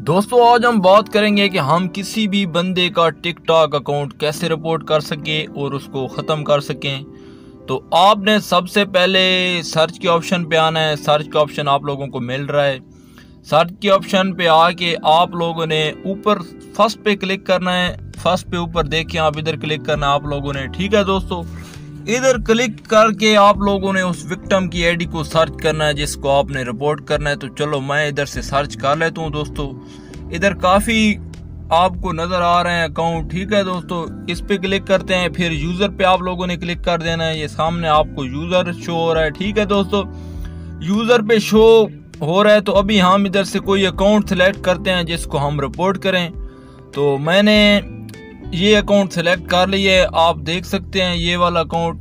दोस्तों आज हम बात करेंगे कि हम किसी भी बंदे का टिकटॉक अकाउंट कैसे रिपोर्ट कर सके और उसको ख़त्म कर सकें। तो आपने सबसे पहले सर्च के ऑप्शन पे आना है। सर्च का ऑप्शन आप लोगों को मिल रहा है। सर्च के ऑप्शन पे आके आप लोगों ने ऊपर फर्स्ट पे क्लिक करना है। फर्स्ट पे ऊपर देखिए आप इधर क्लिक करना है आप लोगों ने। ठीक है दोस्तों, इधर क्लिक करके आप लोगों ने उस विक्टिम की आईडी को सर्च करना है जिसको आपने रिपोर्ट करना है। तो चलो मैं इधर से सर्च कर लेता हूँ दोस्तों। इधर काफ़ी आपको नज़र आ रहे हैं अकाउंट। ठीक है दोस्तों, इस पे क्लिक करते हैं। फिर यूज़र पे आप लोगों ने क्लिक कर देना है। ये सामने आपको यूज़र शो हो रहा है। ठीक है दोस्तों, यूज़र पे शो हो रहा है। तो अभी हम इधर से कोई अकाउंट सेलेक्ट करते हैं जिसको हम रिपोर्ट करें। तो मैंने ये अकाउंट सेलेक्ट कर लिया है, आप देख सकते हैं ये वाला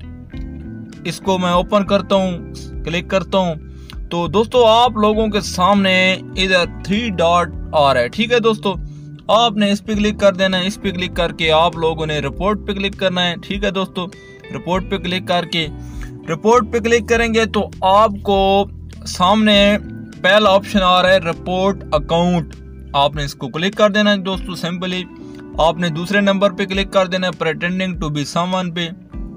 अकाउंट। इसको मैं ओपन करता हूँ, क्लिक करता हूँ। तो दोस्तों आप लोगों के सामने इधर 3 डॉट आ रहा है। ठीक है दोस्तों, आपने इस पे क्लिक कर देना है। इस पे क्लिक करके आप लोगों ने रिपोर्ट पे क्लिक करना है। ठीक है दोस्तों, रिपोर्ट पे क्लिक करके रिपोर्ट पे क्लिक करेंगे तो आपको सामने पहला ऑप्शन आ रहा है रिपोर्ट अकाउंट। आपने इसको क्लिक कर देना है दोस्तों। सिंपली आपने दूसरे नंबर पे क्लिक कर देना है प्रिटेंडिंग टू बी समवन पे।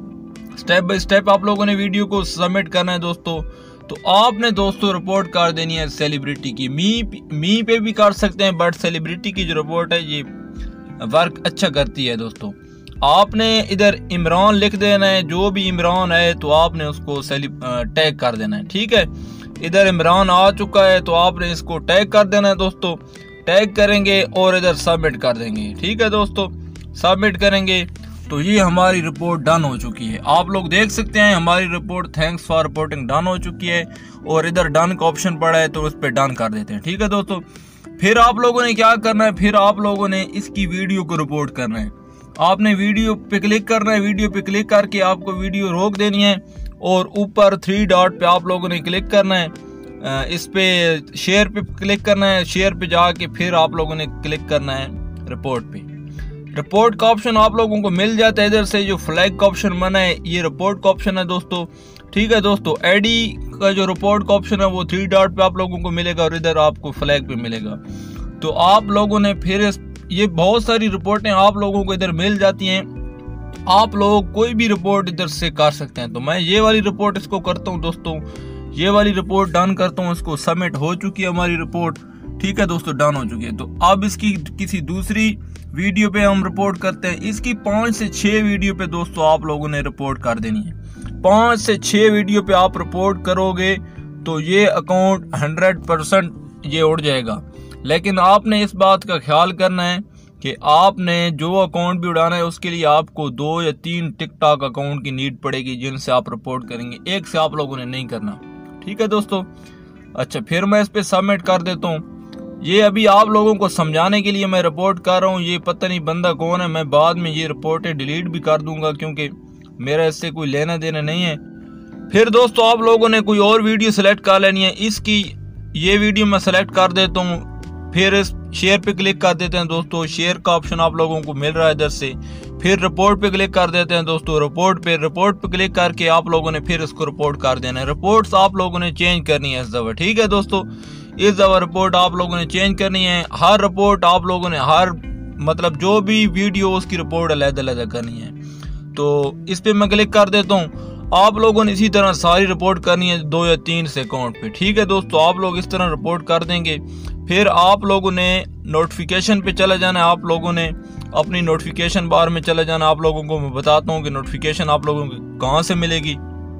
स्टेप बाय स्टेप आप लोगों ने वीडियो को सबमिट करना है दोस्तों। तो आपने दोस्तों रिपोर्ट कर देनी है सेलिब्रिटी की। मी पे भी कर सकते हैं, बट सेलिब्रिटी की जो रिपोर्ट है ये वर्क अच्छा करती है दोस्तों। आपने इधर इमरान लिख देना है, जो भी इमरान है तो आपने उसको टैग कर देना है। ठीक है, इधर इमरान आ चुका है तो आपने इसको टैग कर देना है दोस्तों। टैग करेंगे और इधर सबमिट कर देंगे। ठीक है दोस्तों, सबमिट करेंगे तो ये हमारी रिपोर्ट डन हो चुकी है। आप लोग देख सकते हैं हमारी report thanks for reporting done हो चुकी है और इधर डन का ऑप्शन पड़ा है तो उस पर डन कर देते हैं। ठीक है दोस्तों, फिर आप लोगों ने क्या करना है, फिर आप लोगों ने इसकी वीडियो को रिपोर्ट करना है। आपने वीडियो पे क्लिक करना है। वीडियो पे क्लिक करके आपको वीडियो रोक देनी है और ऊपर 3 डॉट पे आप लोगों ने क्लिक करना है। इस पे शेयर पे क्लिक करना है। शेयर पे जाके फिर आप लोगों ने क्लिक करना है रिपोर्ट पे। रिपोर्ट का ऑप्शन आप लोगों को मिल जाता है। इधर से जो फ्लैग का ऑप्शन बना है ये रिपोर्ट का ऑप्शन है दोस्तों। ठीक है दोस्तों, आईडी का जो रिपोर्ट का ऑप्शन है वो 3 डॉट पे आप लोगों को मिलेगा और इधर आपको फ्लैग पे मिलेगा। तो आप लोगों ने फिर ये बहुत सारी रिपोर्टें आप लोगों को इधर मिल जाती हैं। आप लोग कोई भी रिपोर्ट इधर से कर सकते हैं। तो मैं ये वाली रिपोर्ट इसको करता हूँ दोस्तों। ये वाली रिपोर्ट डन करता हूँ। इसको सबमिट हो चुकी है हमारी रिपोर्ट। ठीक है दोस्तों, डन हो चुकी है। तो अब इसकी किसी दूसरी वीडियो पे हम रिपोर्ट करते हैं। इसकी 5 से 6 वीडियो पे दोस्तों आप लोगों ने रिपोर्ट कर देनी है। 5 से 6 वीडियो पे आप रिपोर्ट करोगे तो ये अकाउंट 100% ये उड़ जाएगा। लेकिन आपने इस बात का ख्याल करना है कि आपने जो अकाउंट भी उड़ाना है उसके लिए आपको 2 या 3 टिकटॉक अकाउंट की नीड पड़ेगी जिनसे आप रिपोर्ट करेंगे। एक से आप लोगों ने नहीं करना। ठीक है दोस्तों, अच्छा फिर मैं इस पे सबमिट कर देता हूँ। ये अभी आप लोगों को समझाने के लिए मैं रिपोर्ट कर रहा हूँ। ये पता नहीं बंदा कौन है, मैं बाद में ये रिपोर्टें डिलीट भी कर दूंगा क्योंकि मेरा इससे कोई लेना देना नहीं है। फिर दोस्तों आप लोगों ने कोई और वीडियो सेलेक्ट कर लेनी है। इसकी ये वीडियो मैं सेलेक्ट कर देता हूँ। फिर इस शेयर पे क्लिक कर देते हैं दोस्तों। शेयर का ऑप्शन आप लोगों को मिल रहा है इधर से। फिर रिपोर्ट पे क्लिक कर देते हैं दोस्तों। रिपोर्ट पे क्लिक करके आप लोगों ने फिर इसको रिपोर्ट कर देना है। रिपोर्ट्स आप लोगों ने चेंज करनी है इस दफा। ठीक है दोस्तों, इस दफा रिपोर्ट आप लोगों ने चेंज करनी है। हर रिपोर्ट आप लोगों ने मतलब जो भी वीडियो उसकी रिपोर्ट अलग-अलग करनी है। तो इस पे मैं क्लिक कर देता हूँ। आप लोगों ने इसी तरह सारी रिपोर्ट करनी है 2 या 3 से अकाउंट पे। ठीक है दोस्तों, आप लोग इस तरह रिपोर्ट कर देंगे। फिर आप लोगों ने नोटिफिकेशन पे चले जाना है। आप लोगों ने अपनी नोटिफिकेशन बार में चले जाना। आप लोगों को मैं बताता हूँ कि नोटिफिकेशन आप लोगों को कहाँ से मिलेगी।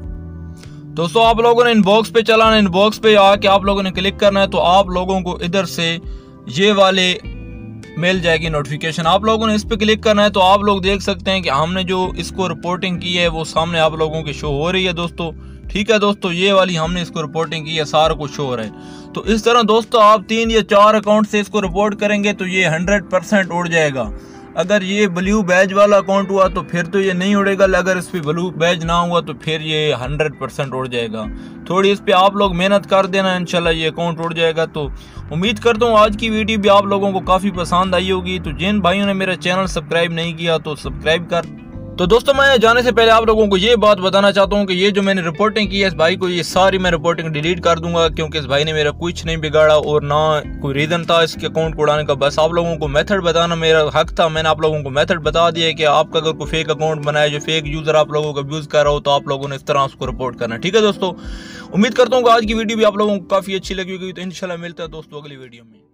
दोस्तों आप लोगों ने इनबॉक्स पे चलाना है। इनबॉक्स पे आके आप लोगों ने क्लिक करना है तो आप लोगों को इधर से ये वाले मिल जाएगी नोटिफिकेशन। आप लोगों ने इस पे क्लिक करना है तो आप लोग देख सकते हैं कि हमने जो इसको रिपोर्टिंग की है वो सामने आप लोगों की शो हो रही है दोस्तों। ठीक है दोस्तों, ये वाली हमने इसको रिपोर्टिंग की है, सारा कुछ शो हो रहा है। तो इस तरह दोस्तों आप 3 या 4 अकाउंट से इसको रिपोर्ट करेंगे तो ये 100% उड़ जाएगा। अगर ये ब्लू बैज वाला अकाउंट हुआ तो फिर तो ये नहीं उड़ेगा। अगर इस पे ब्लू बैज ना हुआ तो फिर ये 100% उड़ जाएगा। थोड़ी इस पे आप लोग मेहनत कर देना, इंशाल्लाह ये अकाउंट उड़ जाएगा। तो उम्मीद करता हूँ आज की वीडियो भी आप लोगों को काफ़ी पसंद आई होगी। तो जिन भाइयों ने मेरा चैनल सब्सक्राइब नहीं किया तो सब्सक्राइब कर तो दोस्तों मैं जाने से पहले आप लोगों को ये बात बताना चाहता हूँ कि ये जो मैंने रिपोर्टिंग की है इस भाई को, ये सारी मैं रिपोर्टिंग डिलीट कर दूंगा, क्योंकि इस भाई ने मेरा कुछ नहीं बिगाड़ा और ना कोई रीजन था इसके अकाउंट को उड़ाने का। बस आप लोगों को मेथड बताना मेरा हक था। मैंने आप लोगों को मेथड बता दिया है कि आपका अगर कोई फेक अकाउंट बनाया, जो फेक यूजर आप लोगों का यूज कर रहा हो, तो आप लोगों ने इस तरह उसको रिपोर्ट करना। ठीक है दोस्तों, उम्मीद करता हूँ आज की वीडियो भी आप लोगों को काफी अच्छी लगी होगी। तो इंशाल्लाह मिलता है दोस्तों अगली वीडियो में।